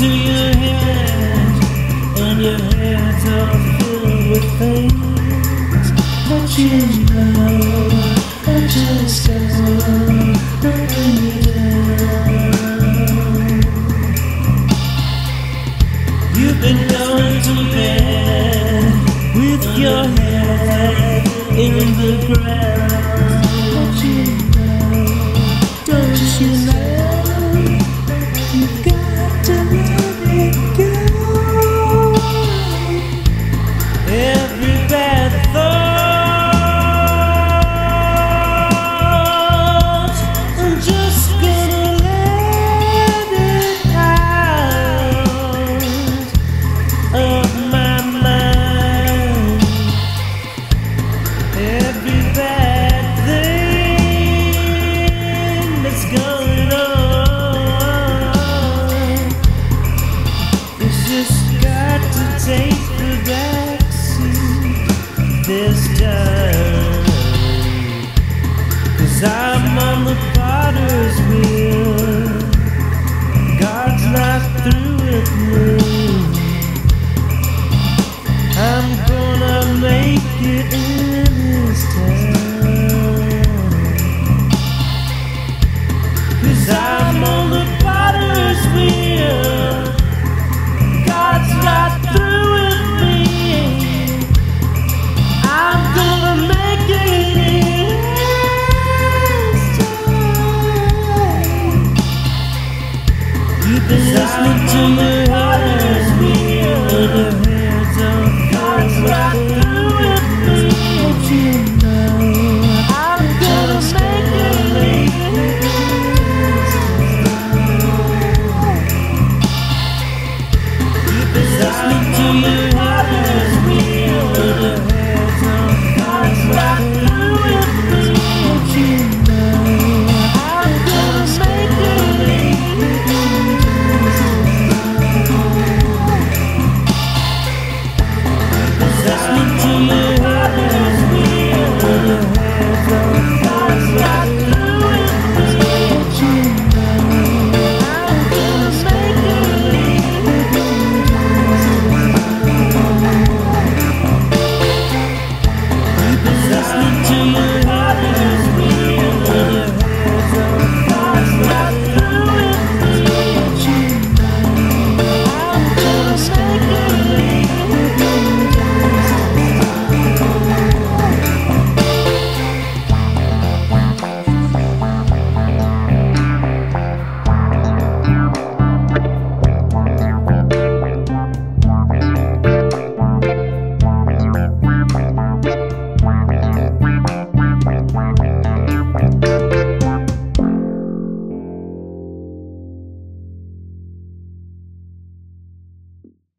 to your head, and your head's all filled with things that you know that just don't bring you down. You've been going to bed with your head in the ground. Don't you know? Don't you know? You got to let it go. Every bad thought, I'm just gonna let it out of my mind. Every bad thing that's going on, it's just got to take the backseat this time. 'Cause I'm on the potter's wheel.